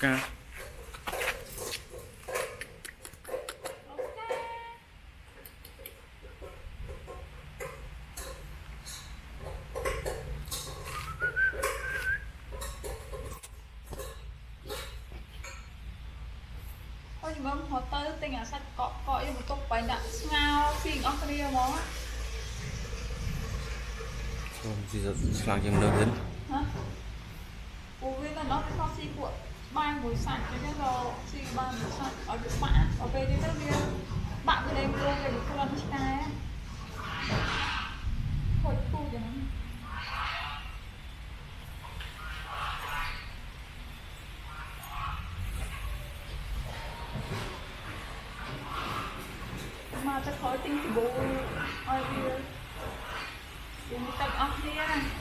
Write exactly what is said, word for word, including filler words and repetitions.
Oscar. Ôi nhưng mà họ tới tình à sách cọ cọ như một cốc bánh đạn ngao phim ốc đi món á. Không gì giờ làm cho nó đến. Hả? Ủa vì là nó có xì của ba buổi sạch cho nên là xì ba buổi sạch ở được bạn ở về đến đó kia bạn từ đây mua về được lunch này á. Thôi tu cho nó. Mà ta khỏi tinh thì bố ơi đi. Đừng tạch ốc đi á.